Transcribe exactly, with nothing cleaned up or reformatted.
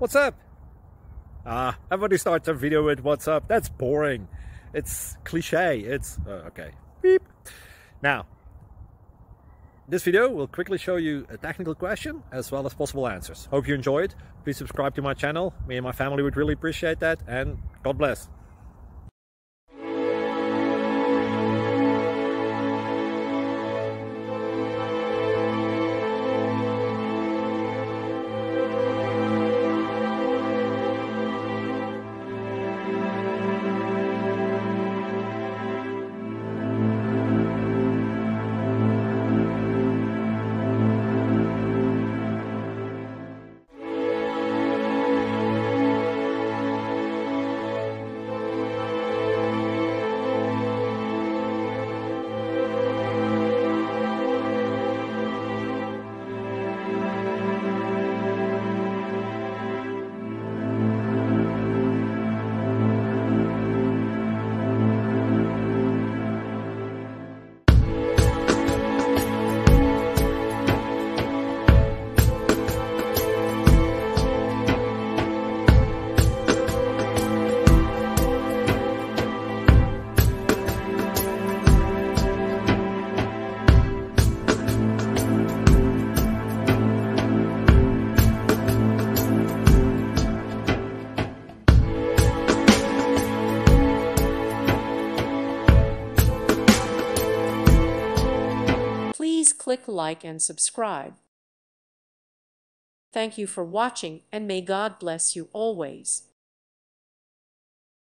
What's up? Ah, everybody starts a video with what's up. That's boring. It's cliche. It's uh, okay. Beep. Now, this video will quickly show you a technical question as well as possible answers. Hope you enjoyed. Please subscribe to my channel. Me and my family would really appreciate that, and God bless. Please click like and subscribe. Thank you for watching, and may God bless you always.